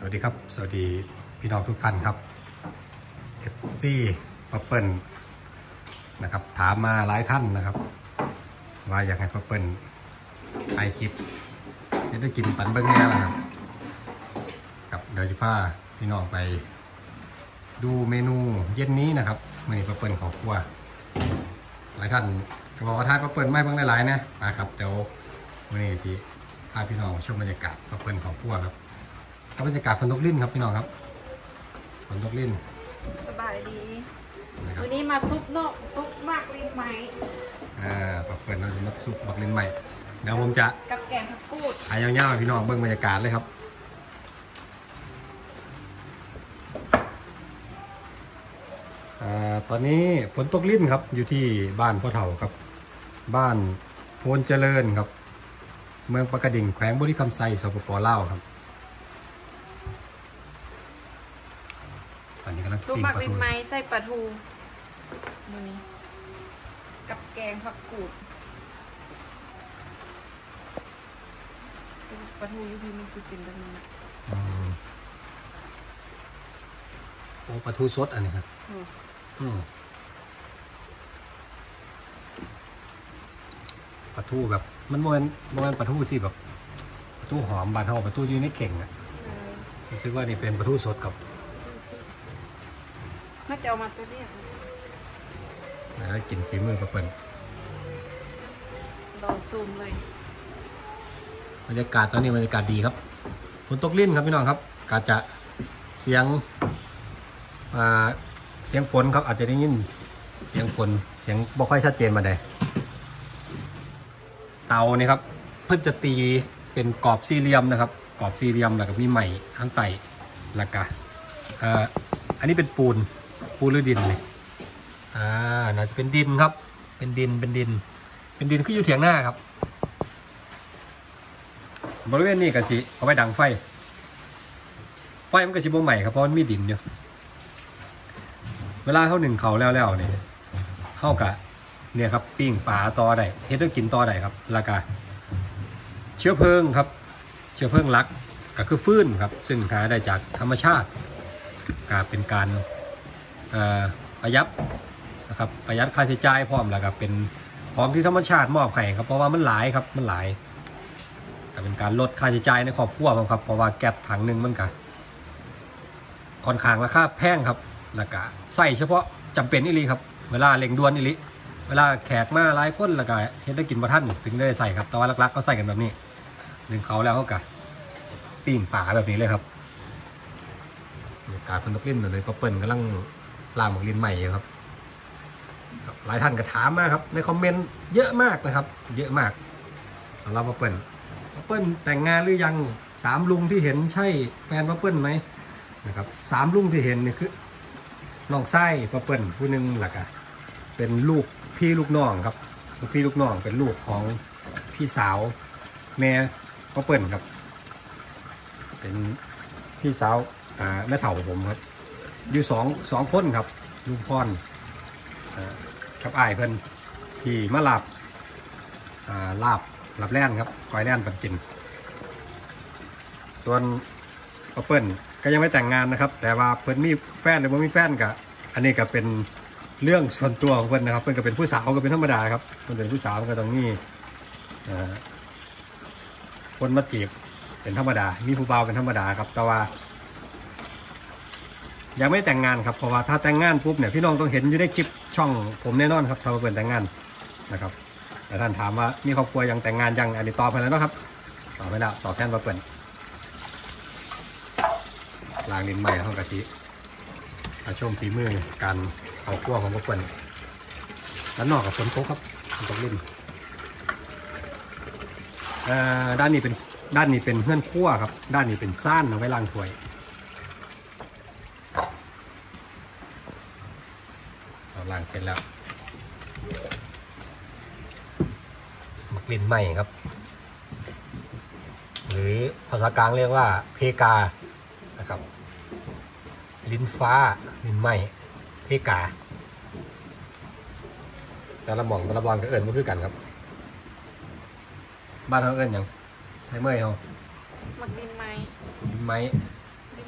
วัสดีครับสวัสดีพี่น้องทุกท่านครับเอฟซีป้าเปิ้ลนะครับถามมาหลายท่านนะครับว่าอยากให้ป้าเปิ้ลถ่ายคลิปจะได้กินปันเบิ้งแน่แล้วครับเดี๋ยวจะพาพี่น้องไปดูเมนูเย็นนี้นะครับมื้อนี้ป้าเปิ้ลขอครัวหลายท่านบอกว่าถ้าป้าเปิ้ลไม่เพิ่งหลายๆนะครับเดี๋ยวมื้อนี้สิพาพี่น้องชมบรรยากาศป้าเปิ้ลขอครัวครับบรรยากาศฝนตกลิ้นครับพี่น้องครับฝนตกลิ้นสบายดีวันนี้มาซุปนกซุปมากลิ้นไหมป้าเปิ้ลเราจะมาซุปบักลิ้นใหม่เดี๋ยวผมจะกับแกงผักกูดอายาวๆพี่น้องเบิ่งบรรยากาศเลยครับตอนนี้ฝนตกลิ้นครับอยู่ที่บ้านพ่อเฒ่าครับบ้านโพนเจริญครับเมืองปากกระดิ่งแขวงบุรีคำไซสปป.ลาวครับตอนนี้กำลังซุปปิ้งมากปลาลิ้ทูนไหมใส่ปลาทูมือนี้กับแกงผักกูดปลาทูยูพีมันคือกินแบบนี้โอ้ปลาทูสดอันนี้ครับปลาทูแบบมันโมนปลาทูที่แบบปลาทูหอมบานเฮาปลาทูอยู่ในเข่งอ่ะรู้สึกว่านี่เป็นปลาทูสดกับน่าจะเอามาตัวเรียกแล้วกินฝีมือป้าเปิ้ลรอซูมเลยบรรยากาศตอนนี้บรรยากาศดีครับฝนตกลิ้นครับพี่น้องครับอาจจะเสียงฝนครับอาจจะได้ยินเสียงฝนเสียงบ่ค่อยชัดเจนมาได้เตานี่ครับเพิ่งจะตีเป็นกรอบสี่เหลี่ยมนะครับกรอบสี่เหลี่ยมแล้วก็มีใหม่ทั้งไตแล้วก็อันนี้เป็นปูนหรือดินเลยน่าจะเป็นดินครับเป็นดินคืออยู่เถียงหน้าครับบริเวณนี้ก็สิเอาไว้ดังไฟมันก็สิบ่ใหม่ครับเพราะมันมีดินอยู่เวลาเขาหนึ่งเขาแล้วเนี่ยเข้ากะเนี่ยครับปิ้งปลาต่อได้เฮ็ดด้วยกินต่อได้ครับแล้วก็เชื้อเพลิงครับเชื้อเพลิงหลักก็คือฟืนครับซึ่งหาได้จากธรรมชาติก็เป็นการประหยัดนะครับประหยัดค่าใช้จ่ายพร้อมแล้วก็เป็นของที่ธรรมชาติมอบให้ครับเพราะว่ามันหลายครับมันหลายเป็นการลดค่าใช้จ่ายในครอบครัวครับเพราะว่าแก๊สถังหนึ่งมันก็ค่อนข้างราคาแพงครับแล้วก็ใส่เฉพาะจำเป็นอีหลีครับเวลาเร่งด่วนอีหลีเวลาแขกมาหลายคนแล้วก็เฮ็ดได้กินบ่ทันถึงได้ใส่ครับแต่ว่าหลักๆก็ใส่กันแบบนี้หนึ่งเขาแล้วเขาก็ปิ้งปลาแบบนี้เลยครับบรรยากาศคนตกลิ้นเลยป้าเปิ้ลกำลังล่ามหมกลิ้นใหม่อยู่ครับหลายท่านก็ถามมาครับในคอมเมนต์เยอะมากนะครับเยอะมากสำหรับป้าเปิ้ลแต่งงานหรือยัง3 ลุงที่เห็นใช่แฟนป้าเปิ้ลไหมนะครับ3 ลุงที่เห็นนี่คือน้องไส้ป้าเปิ้ลผู้หนึ่งหลักอะเป็นลูกพี่ลูกน้องครับลูกพี่ลูกน้องเป็นลูกของพี่สาวแม่ป้าเปิ้ลครับเป็นพี่สาวแม่เฒ่าผมครับอยู่สองคนครับลุงพรกับอ้ายเพิ่นที่มาลาบแล่นครับคอยแล่นปันกินส่วนป้าเปิ้ลก็ยังไม่แต่งงานนะครับแต่ว่าเพิ่นมีแฟนหรือไม่มีแฟนก็อันนี้ก็เป็นเรื่องส่วนตัวของเพิ่นนะครับเพิ่นก็เป็นผู้สาวก็เป็นธรรมดาครับเพิ่นเป็นผู้สาวก็ต้องมีคนมาจีบเป็นธรรมดามีผู้บ่าวเป็นธรรมดาครับแต่ว่ายังไม่แต่งงานครับเพราะว่าถ้าแต่งงานปุ๊บเนี่ยพี่น้องต้องเห็นอยู่ในคลิปช่องผมแน่นอนครับถ้าเปิดแต่งงานนะครับแต่ท่านถามว่ามีครอบครัวยังแต่งงานยังอันนี้ตอบไปแล้วนะครับตอบไปแล้วตอบแทนมาเปิดลางลิ้นใหม่ห้องกะทิมาชมฝีมือการเอาคั่วของป้าเปิ้ลแล้วนอกกับฝนตกครับตกลิ้นด้านนี้เป็นเพื่อนคั่วครับด้านนี้เป็นซ่านเอาไว้ล้างถ้วยล้างเสร็จแล้วหมักลิ้นใหม่ครับหรือภาษากลางเรียกว่าเพกานะครับลิ้นฟ้าลิ้นไหมเพกาแต่ละหม่องแต่ละบอลก็เอิญไม่คือกันครับบ้านเขาเอิญอย่างไทเมย์เขาหมักลิ้นไหมลิ้นไหมลิ้น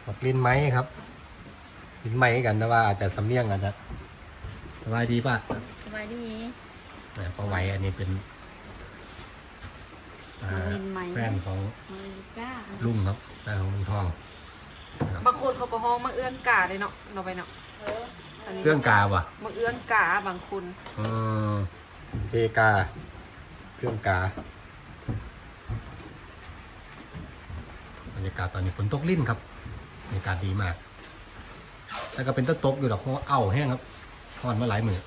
บอกลิ้นไม้ครับลิ้นไม้กันแต่ว่าอาจจะสำเนียงอาจจะสบายดีป่ะสบายดีปลาไหวอันนี้เป็นแฟนของมันกล้าลุงครับแฟนของลุงทองบางคนเขาก็ห้องมาเอื้อนกาเลยเนาะเราไปเนาะเครื่องกาว่ะมาเอื้อนกาบางคนเทกาเครื่องกาบรรยากาศตอนนี้ฝนตกลิ่นครับบรรยากาศดีมากแต่ก็เป็นต้นตกอยู่หรอกเพราะว่าแห้งครับทอดมาหลายมือ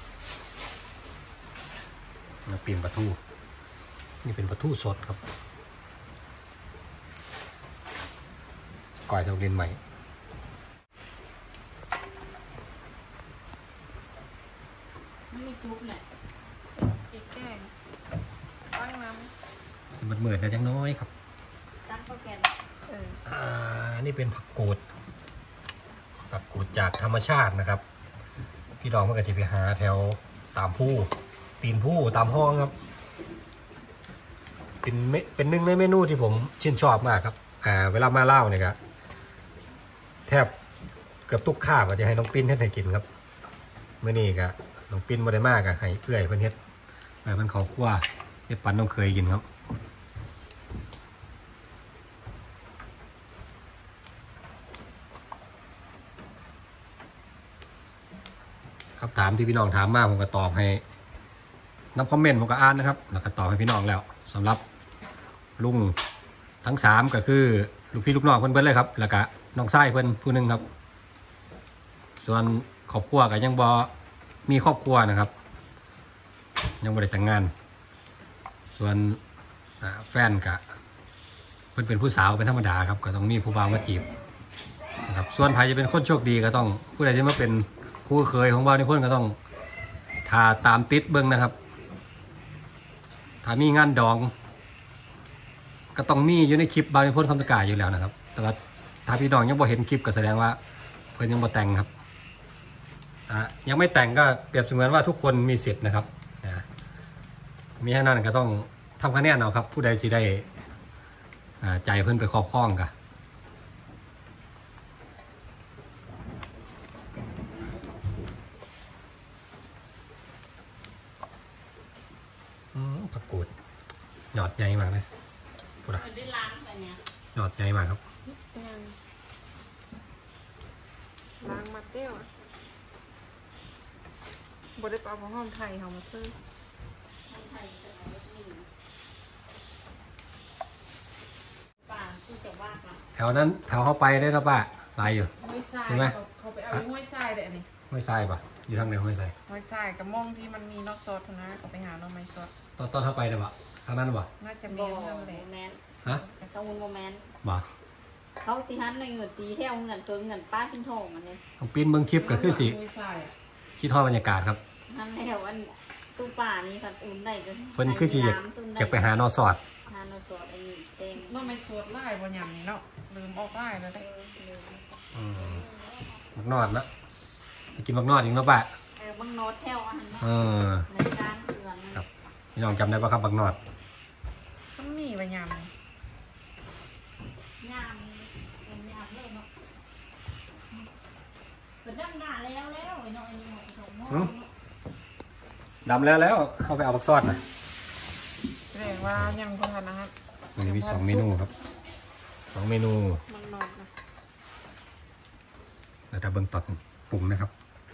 มาเปลี่ยนปลาทูนี่เป็นปลาทูสดครับก่อยจะเรียนใหม่ไม่มีทุกแหละอีกแกงตั้งน้สมบัติเหมือนแต่ยังน้อยครับตั้งข้าวแกงำนี่เป็นผักกูดจากธรรมชาตินะครับพี่ดองมันก็จะไปหาแถวตามผู้ตีนผู้ตามห้องครับเป็นหนึ่งในเมนูที่ผมชื่นชอบมากครับเวลามาเล่าเนี่ยครับแทบเกือบทุกข้าวก็จะให้น้องปิ้นให้กินครับเมื่อนี้ก็น้องปิ้นมาได้มากอะให้เอื้อยเพื่อนเฮ็ดเพื่อนเขาคั่วเฮ็ดปันต้องเคยกินครับคำถามที่พี่น้องถามมาผมก็ตอบให้นับคอมเมนต์ผมก็อ่านนะครับแล้วก็ตอบให้พี่น้องแล้วสำหรับลุงทั้ง3ก็คือลูกพี่ลูกน้องเพื่อนเลยครับแล้วก็น้องชายเพื่อนผู้หนึ่งครับส่วนครอบครัวก็ยังบ่มีครอบครัวนะครับยังบ่ได้แต่งงานส่วนแฟนก็เพื่อนเป็นผู้สาวเป็นธรรมดาครับก็ต้องมีผู้บ่าวมาจีบนะครับส่วนใครจะเป็นคนโชคดีก็ต้องผู้ใดจะมาเป็นคู่เคยของบ่าวนี่เพื่อนก็ต้องถ้าตามติดเบิ้งนะครับถ้ามีงานดองก็ต้องมีอยู่ในคลิปบางในพ้นคำตะกายอยู่แล้วนะครับแต่ว่าถ้าพี่น้องยังบ่เห็นคลิปก็แสดงว่าเพื่อนยังบ่แต่งครับยังไม่แต่งก็เปรียบเสมือนว่าทุกคนมีสิทธิ์นะครับมีแค่นั้นก็ต้องทำคะแนนเอาครับผู้ใดสิได้ใจเพื่อนไปครอบครองกันผักกูดหยอดใหญ่มากเลยพูดอะได้ล้างไปเนี่ยหยอดใหญ่มากครับล้างมาเตี้ยวบริปเอาของห้องไทยเขามาซื้อป่าที่จะว่ากันแถวนั้นแถวเข้าไปได้แล้วป่ะลายอยู่ห้วยทรายเห็นไหมเขาไปเอาห้วยทรายเด็ดนี่ห้วยทรายป่ะอยู่ทางไหนห้วยทรายห้วยทรายกับม่องที่มันมีนอกซอสนะเขาไปหาน้องไม้ซอสตอนเข้าไปเลยป่ะทางนั้นป่ะน่าจะโบมีเรื่องโมเลยแมนฮะแต่เขาโมแมนป่ะเขาตีหันในเงินตีแถวเงินตัวเงินป้าทิ้งโถงมันเลยต้องปีนเมืองคลิปก็คือสิห้วยทรายอะคิดทอดบรรยากาศครับนั่นแถวอันตู้ป่านี่ค่ะอุ่นได้เลยเพิ่นคือสิอยากไปหานอสอดทานสดอันนี้เต็มน้องไม้ซอสไล่บนยำนี่เนาะลืมออกไล่แล้วได้มักนอดนะกินมักนอดอีกเนาะป่ะบางโน้ตแถวอันนั้นอในการเตือนครับพี่น้องจำได้ป่ะครับมักนอดมันมีบนยำยามเป็นยามเลยเนาะเป็นดำหน้าแล้วไอ้น้อยนี่สมมติดำแล้วเข้าไปเอาบักซอดนะแสดงว่ายังพอทานนะครับวันนี้มี2 เมนูครับ2 เมนูมันนอนนะแล้วถ้าเบิ่งตอนปรุงนะครับ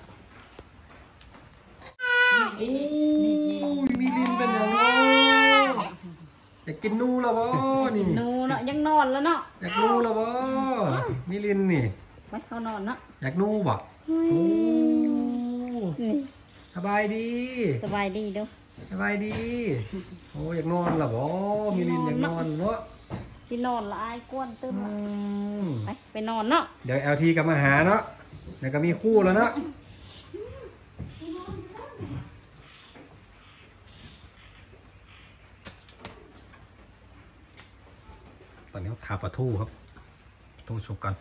โอ้ยมีลินเป็นอย่างนี้อยากกินนูแล้วบ่นี่นูเนาะยังนอนแล้วเนาะอยากนูแล้วบ่มีลินนี่ไม่เขานอนเนาะอยากนูบ่โอ้สบายดีสบายดีดูสบายดีโอ้อยากนอนแล้วบ่มีลินอยากนอนเนาะที่นอนละอายก้วนตึ้มอืมไปนอนเนาะเดี๋ยว LT กลับมาหาเนาะเดี๋ยวก็มีคู่แล้วเนาะตอนนี้ทาปลาทูครับต้องสุกกัน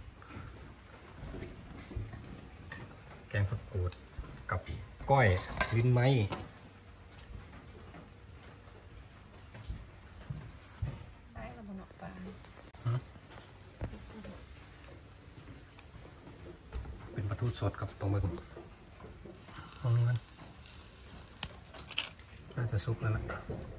แกงผักกูดกับก้อยลิ้นไม้ได้แล้วบนออกปลาทูสดกับตรงมึงตรงนี้มันน่าจะสุกแล้วล่ะ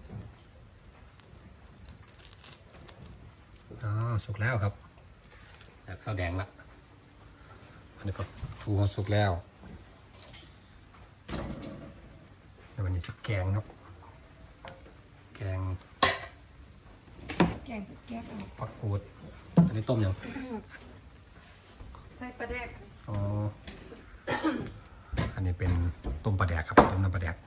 อ๋อสุกแล้วครับจากข้าวแดงละอันนี้ก็ทูเขาสุกแล้วเดี๋ยววันนี้จะแกงครับแกงแกงแก้วผักกูดอันนี้ต้มยังใส่ปลาแดกอ๋อ อันนี้เป็นต้มปลาแดกครับต้มน้ำปลาแดก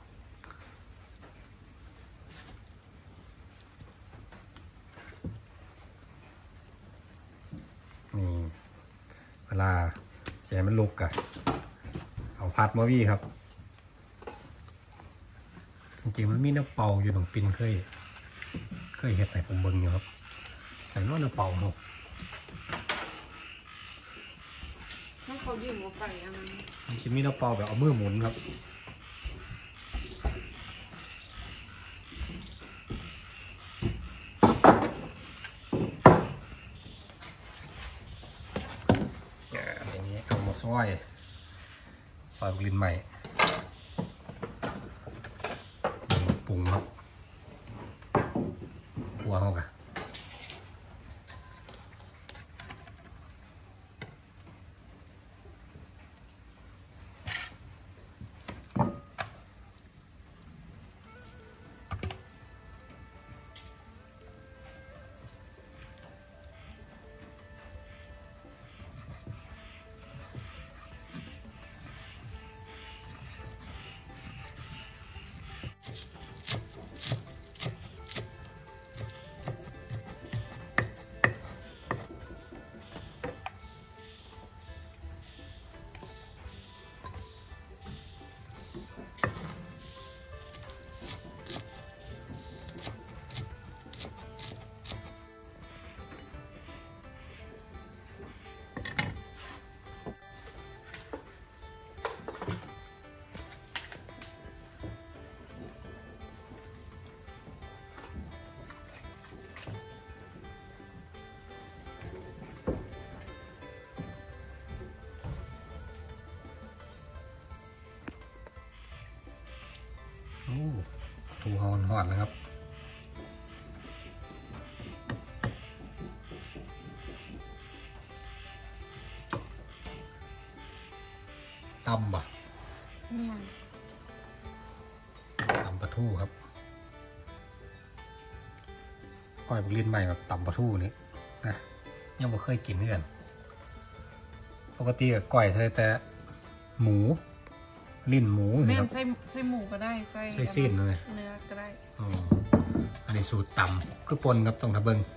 นี่เวลาเสียมันลุกอะเอาพัดมาวี่ครับจริงๆมันมีน้ำเป่าอยู่ตรงปินเคยเห็ดไหนผมเบิ่งอยู่ครับใส่น้ำเป่าเนาะให้เขายืมมาไปอันนั้นมันจะมีน้ำเป่าแบบเอามือหมุนครับอย่างนี้เอามาซอยกลิ่นใหม่ปรุงครับหัวเขากะทูหอนๆนะครับตำบ่ะเนี่ยตำปลาทูครับก้อยบุลิ้นใหม่แบบตำปลาทูนี่นะยังไม่เคยกินเพื่อนปกติกับก้อยแต่หมูลิ้นหมูแม่นี่ครันบใส่หมูก็ได้ใส่ใส่ซีนเลยเนื้อก็ได้อ๋ออันนี้สูตรตำคือปนครับต้องทำเบิง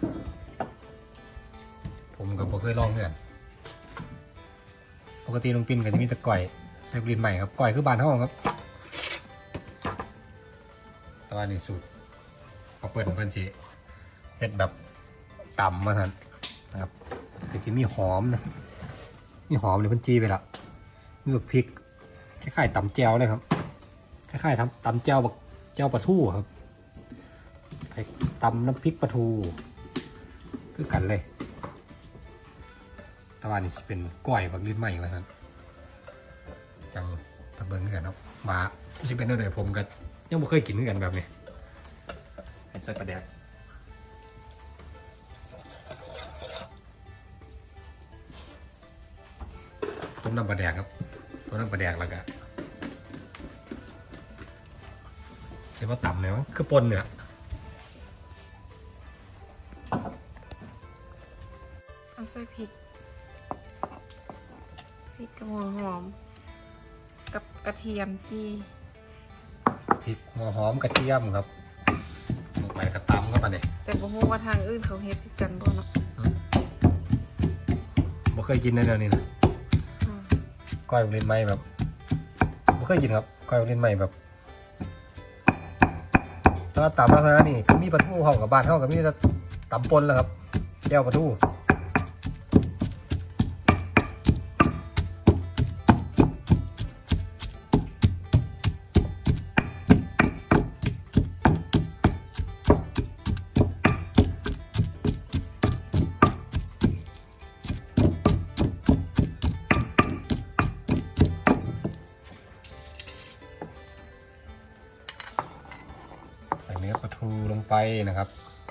ผมกับผมเคยลองเพื่อนปกติลุงปินก็จะมีแต่ก้อยใส่กลิ่นใหม่ครับก้อยคือบานห้องครับแต่ว่านี่สูตรพอเปิดของเพื่อนจีเห็ดแบบตำมาทันนะครับแต่ที่มีหอมนะมีหอมเลยเพื่อนจีไปละมีแบบพริกคล้ายๆตำแจ่วเลยครับคล้ายๆทำตำแจ่วแบบแจ่วปลาทูครับตำน้ำพริกปลาทูคือกันเลยแต่ว่านี่จะเป็นก้อยแบบลิ้นใหม่มาท่านจังตะเบิงกันครับมาจะเป็นอะไรผมก็ยังไม่เคยกินกันแบบนี้ใส่ปลาแดกต้มน้ำปลาแดกครับต้มน้ำปลาแดกแล้วก็เสียว่าต่ำเลยมั้งคือปนเนี่ยเอาใส่พริกกับหัวหอมกับกระเทียมจีพริกหัวหอมกระเทียมครับลงไปกระตำเข้าไปเนี่ยแต่บ่ฮู้ว่าทางอื่นเขาเฮ็ดกันบ่เนาะบ่เคยกินในแนวนี้นะอืมก้อยลิ้นไหมแบบบ่เคยกินครับก้อยลิ้นไหมแบบถ้าตำลักษณะนี่มีปลาทูเข้ากับบ้านเข้ากับมีแต่ตำปนแล้วครับแก้วปลาทูนะครับ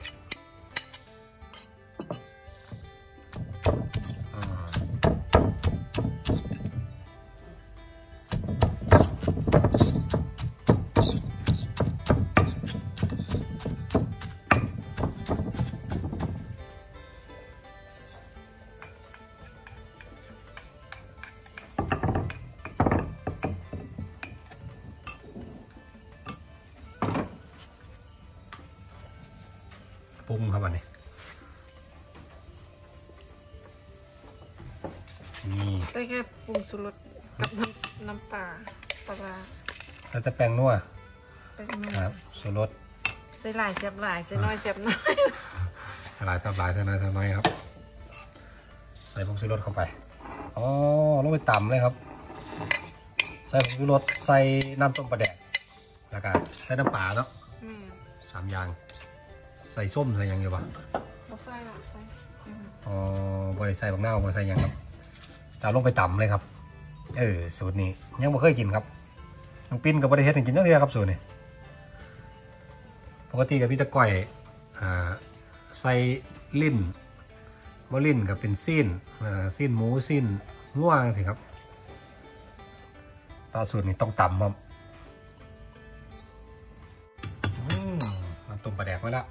ปรุงครับอันนี้นี่ใส่แค่ปรุงชูรสกับน้ำปลาปลาร้าใส่แต่แป้งนัวแป้งนัวครับชูรสใส่หลายเสียบหลายใส่น้อยเสียบน้อยหลายสับหลายเท่านั้นเท่าน้อยครับใส่ผงชูรสเข้าไปอ๋อลงไปต่ำเลยครับใส่ผงชูรสใส่น้ำต้มปลาแดกแล้วก็ใส่น้ำปลาเนาะ 3 อย่างใส่ส้มใส่หยังอยู่ปะบ่ใส่หรอกใส่อ๋อบริใส่บางหน้าบริใส่หยังครับแต่ลงไปต่ำเลยครับสูตรนี้ยังไม่เคยกินครับน้องปิ้นกับบริเฮ็ดให้กินจังเลยครับสูตรนี้ปกติกับพี่ตะก้อยใส่ลิ้นบ่ลิ้นกับเป็นสิ้นหมูสิ้นง่วงสิครับตาสูตรนี้ต้องต่ำครับน้ำต้มปลาแดกไว้แล้ว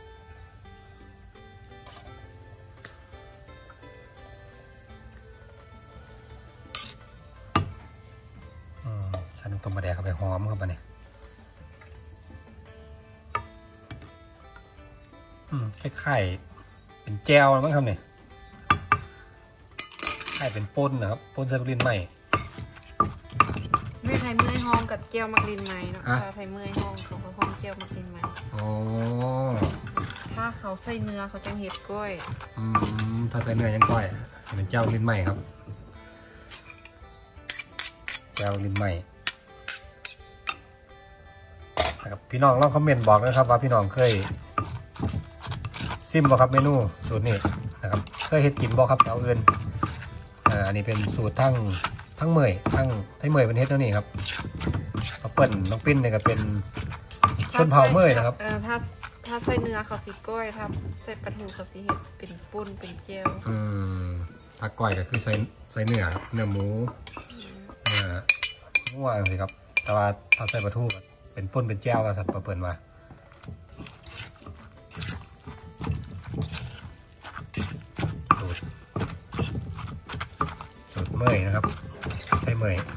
ใส่น้ำต้มปลาแดกเข้าไปหอมครับอันนี้คล้ายๆเป็นแจวมั้งครับเนี่ยคล้ายเป็นป่นนะครับป่นใส่ลิ้นไหมไม่ไทยเมื่อยห้องกับเจียวมักลินไหมเนาะอ่ะถ้าไทยเมื่อยห้องเขาก็ห้องเจียวมักลินไหมอ๋อถ้าเขาใส่เนื้อเขาจะเห็ดกล้วยถ้าใส่เนื้อยังก้อยเป็นเจ้าลิ้นไหมครับเจ้าลิ้นไหมนะครับพี่น้องลองคอมเมนต์บอกนะครับว่าพี่น้องเคยซิมบ่ครับเมนูสูตรนี้นะครับเคยเฮ็ดกินบ่ครับแถวอื่นอันนี้เป็นสูตรทั้งเมยทั้งไทยเมยเป็นเฮ็ดแล้วนี่ครับมาเปิ่นน้องปิ้นเนี่ยก็เป็นชนเผ่าเมยนะครับถ้าใส่เนื้อเขาสีกล้วยถ้าใส่ปลาทูเขาสีเห็ดเป็นปุ้นเป็นเจียวถ้าก้อยก็คือใส่เนื้อครับเนื้อหมูเนื้องัวสิครับแต่ว่าถ้าใส่ปลาทูก็เป็นป่นเป็นแจ้วว่าสัตว์เปิ่นมาสูตรเมยนะครับใส่เมย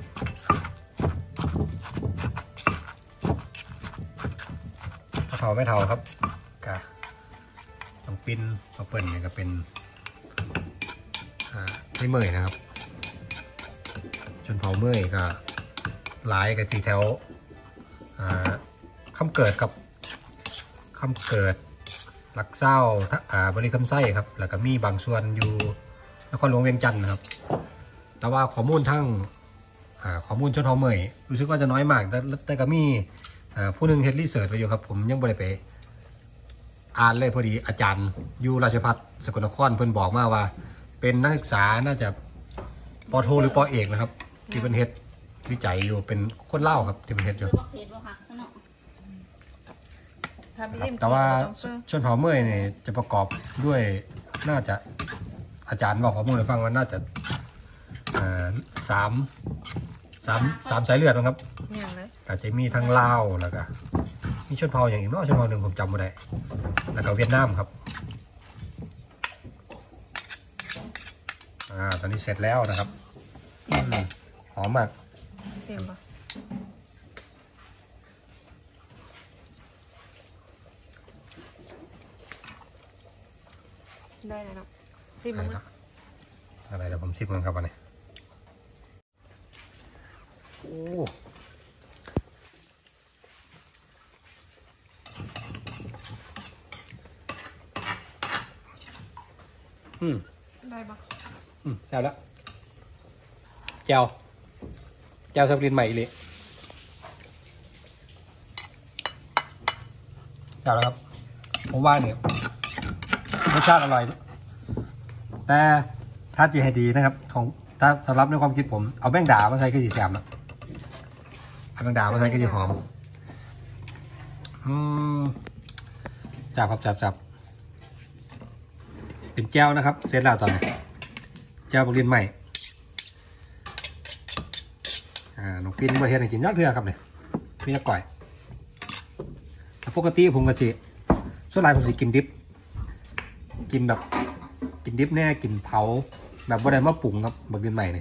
ถ้าเท่าไม่เท่าครับกะต้องปิ้นมาเปิ่นเนี่ยก็เป็นใส่เมยนะครับจนเผาเมยก็หลายกับสีแถวคำเกิดกับคำเกิดหลักเศร้าบริคำไส้ครับแล้วก็มีบางส่วนอยู่นครหลวงเวียงจันทร์นะครับแต่ว่าข้อมูลทั้งข้อมูลชนเผ่าเมยรู้สึกว่าจะน้อยมากแต่ก็มีผู้หนึ่งเฮ็ดรีเสิร์ชไปอยู่ครับผมยังไม่ได้ไปอ่านเลยพอดีอาจารย์อยู่ราชภัฏสกลนครเพิ่นบอกมาว่าเป็นนักศึกษาน่าจะป.โทหรือป.เอกนะครับที่เป็นเฮ็ดวิจัยอยู่เป็นคนเล่าครับที่เป็นเฮ็ดอยู่แต่ว่าชนเผ่าเมยเนี่ยจะประกอบด้วยน่าจะอาจารย์บอกข้อมูลให้ฟังว่าน่าจะสามสายเลือดนะครับอย่างไรอาจจะมีทั้งลาวแล้วก็มีชนเผ่าอย่างอีกเนาะชนเผ่าหนึ่งผมจำไม่ได้แล้วก็เวียดนามครับตอนนี้เสร็จแล้วนะครับหอมมากเสียงปะได้เลยเนาะซิมมั้งนะอะไรเดี๋ยวผมซิมกันครับวันนี้โอ้ได้ปะแซ่บแล้วแจ่วสับลินใหม่เลยแซ่บแล้วครับผมว่าเนี่ยรสชาติอร่อยแต่ถ้าจีให้ดีนะครับของถ้าสำหรับในความคิดผมเอาแป้งด่ามาใส่ก็สีแซ่บนะเอาแป้งด่ามาใส่ก็สีหอมจับครับจับเป็นแจ้วนะครับเสร็จแล้วตอนนี้แจ้วบางเรียนใหม่น้องฟินประเทศไหนกินยอดเรือครับเนี่ยพี่จะก่อยปกติผมก็สิส่วนใหญ่ผมสิกินดิบกินแบบกินดิบแน่กินเผาแบบบ่ได้มาปรุงครับบางเรียนใหม่เนี่ย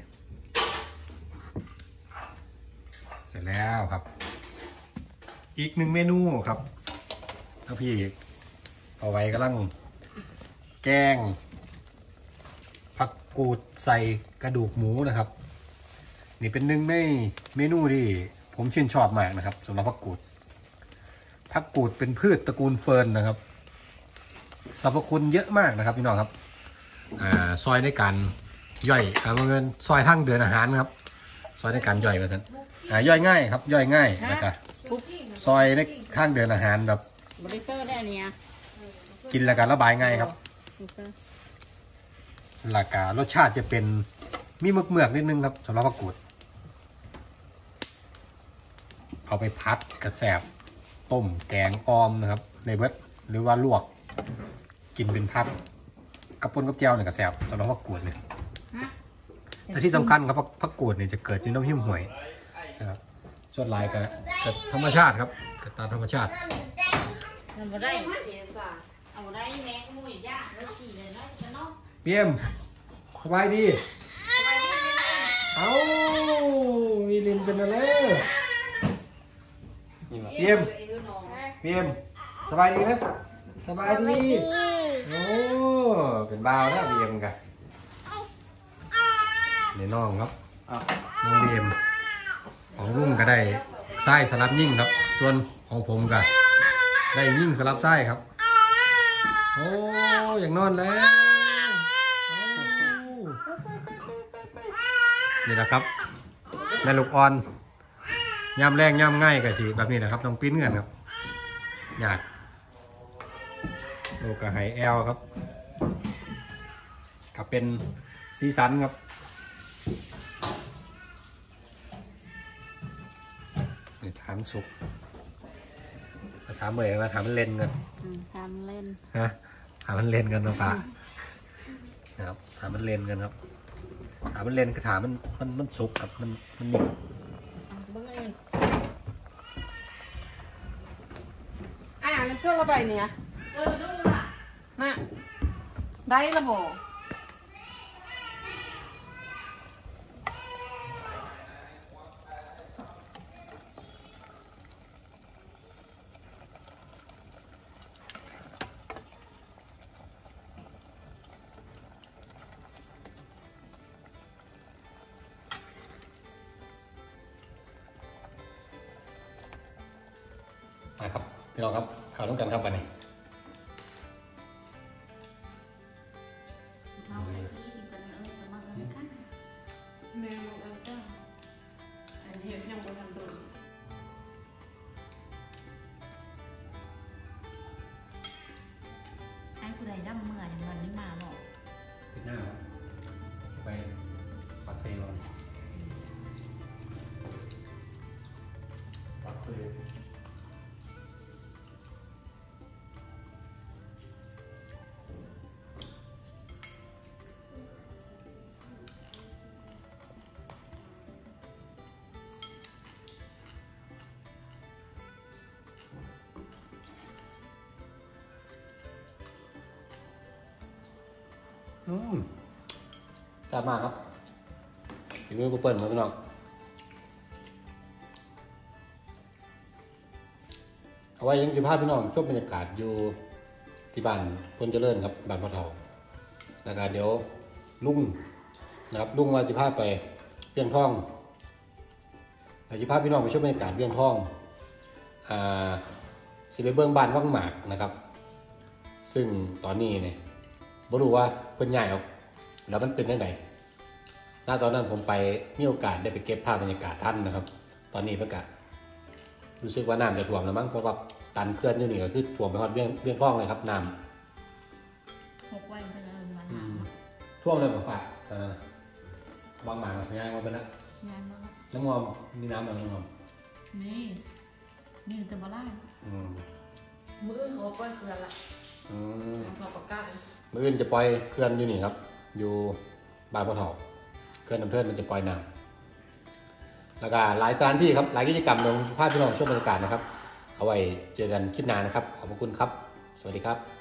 เสร็จแล้วครับอีกหนึ่งเมนูครับถ้าพี่เอาไว้กำลังแกงผักกูดใส่กระดูกหมูนะครับนี่เป็นหนึ่งในเมนูที่ผมชื่นชอบมากนะครับสำหรับผักกูดเป็นพืชตระกูลเฟิร์นนะครับสรรพคุณเยอะมากนะครับพี่น้องครับซอยในการย่อยเงินซอยทั้งเดือนอาหารนะครับซอยในการย่อยมาท่านย่อยง่ายครับย่อยง่ายนะครับซอยในข้างเดินอาหารแบบบริเซอร์ได้เนี่ยกินแล้วกันระบายง่ายครับหลักการรสชาติจะเป็นมีเมือกนิดนึงครับสำหรับผักกูดเอาไปพัดกระแสบต้มแกงออมนะครับในเบิดหรือว่าลวกกินเป็นพักกระปุนกับเจียวเนี่ยกระแสบสำหรับผักกูดเนี่ยและที่สำคัญครับผักกูดเนี่ยจะเกิดในน้ำหิ้มห่วยนะครับส่วนลายก็เกิดธรรมชาติครับเกิดตามธรรมชาติเอาได้เอาได้แมงมุ้ยย่าแล้วขี่เลยนะจะนอกเพียมสบายดีเอ้ามีลินเป็นอะไรเพียมสบายดีไหมสบายดีโอ้เป็นบ่าวนะเพียมกันนี่น้องครับน้องเพียมของลุงก็ได้ไส้สลัดยิ่งครับส่วนของผมก็ได้ยิ่งสลับไส้ครับโอ้อย่างนอนแล้วนี่แหละครับแม่ลูกอ่อนย่ำแรงย่ำง่ายกันสิแบบนี้นะครับน้องปิ้นเงินครับหยาดลูกกระหายแอลครับกับเป็นสีสันครับนี่ถามสุกถามเมย์มาถามมันเล่นกันถามเล่นฮะถามมันเล่นกันนะป้าครับถามมันเล่นกันครับถามมันเล่นก็ถามมันสุกครับมันนิ่มเสื้อระบายเนี่ยน่ะได้ระบบมาครับพี่น้องครับข่าวต้องกันครับวันนี้ให้ผู้ใดดั้มเมื่ออย่างวันนี้มาบอกปิดหน้าจะไปปักเซลปักเซลจับมากครับถึงมือกูเปิดมือพี่น้องเอาไว้ยังจะพาพี่น้องชมบรรยากาศอยู่ที่บ้านพลเจริญครับบ้านพ่อทองนะครับเดี๋ยวลุงนะครับลุงว่าจะพาไปเวียงทองจะพาพี่น้องไปชมบรรยากาศเวียงทองสิไปเบื้องบ้านวังหมากนะครับซึ่งตอนนี้เนี่ยบ่รู้ว่าเพิ่นใหญ่ออกแล้วมันเป็นยังไงณตอนนั้นผมไปมีโอกาสได้ไปเก็บภาพบรรยากาศท่านนะครับตอนนี้ประกาศรู้สึกว่าน้ำจะท่วมแล้วมั้งเพราะว่าตันเคลื่อนอยู่นี่ก็คือท่วมไปฮอดเวียงทองเลยครับน้ำ6 วันไปเลยวันท่วมเลยป่ะวางหมากย้ายมาไปแล้วน้ำมอมมีน้ำอะไรน้ำมอมนี่แต่บ่ได้มือเขาปล่อยเกลือละอืมเขาประกาศมื้ออื่นจะปล่อยเคลื่อนอยู่นี่ครับ อยู่บ้านพ่อเฒ่าเคลื่อนน้ำเพื่อนมันจะปล่อยน้ำแล้วก็หลายสถานที่ครับหลายกิจกรรมลงภาพพี่น้องช่วงบรรยากาศนะครับ เอาไว้เจอกันคลิปหน้านะครับขอบพระคุณครับ สวัสดีครับ